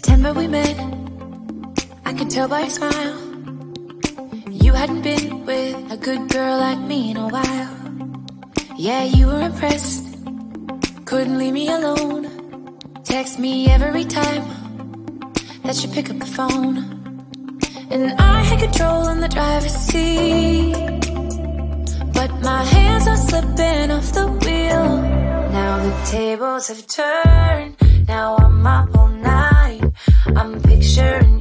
September we met, I could tell by your smile. You hadn't been with a good girl like me in a while. Yeah, you were impressed, couldn't leave me alone. Text me every time that you pick up the phone. And I had control in the driver's seat, but my hands are slipping off the wheel. Now the tables have turned, now I'm up all night. I'm picturing